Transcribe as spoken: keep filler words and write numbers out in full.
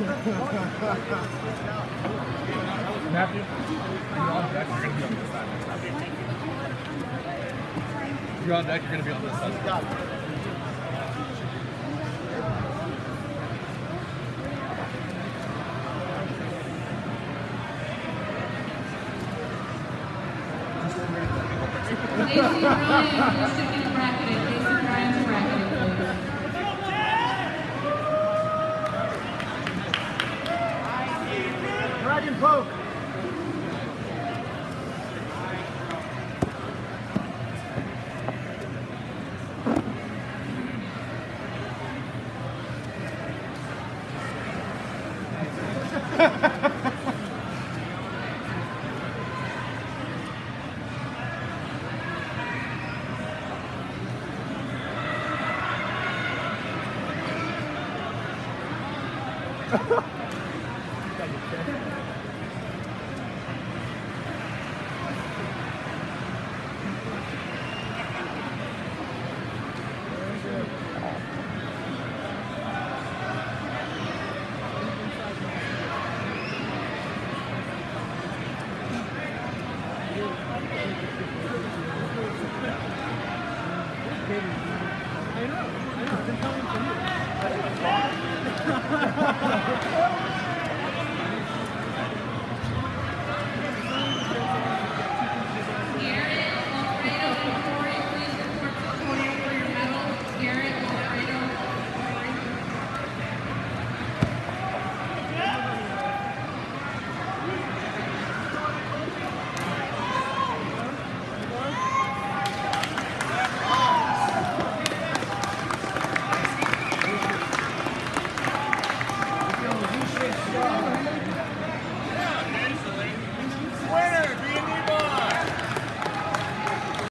Matthew, you're on deck, you're going to be on this side. You're on deck, you're going to be on this side. Lacey Ryan, you're sticking bracketed. Lacey Ryan's bracketed, please. Dragon poke. Ha ha!